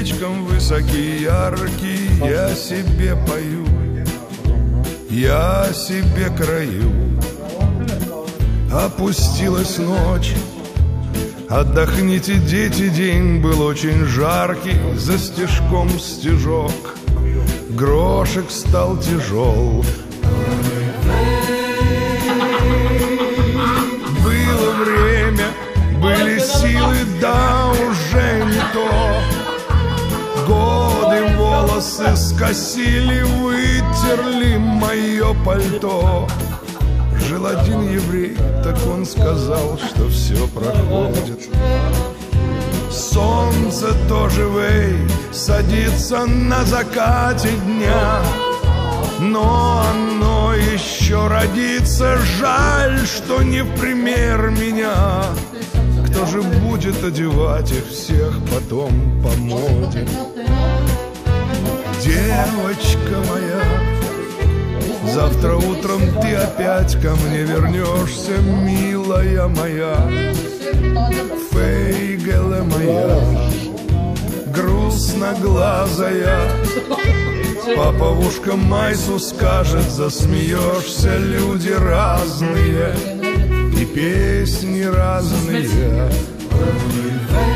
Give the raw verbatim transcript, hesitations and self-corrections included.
сердечком высокий, яркий, я себе пою, я себе краю. Опустилась ночь, отдохните, дети, день был очень жаркий, за стежком стежок, грошек стал тяжел. Было время, были силы, да уже не то. Годы волосы скосили, вытерли мое пальто. Жил один еврей, так он сказал, что все проходит. Солнце тоже, вей, садится на закате дня, но оно еще родится, жаль, что не в пример меня. Кто же будет одевать их всех потом по моде? Девочка моя, завтра утром ты опять ко мне вернешься, милая моя, фейгеле моя, грустноглазая. Папа в ушко Майсу скажет, засмеешься, люди разные и песни разные.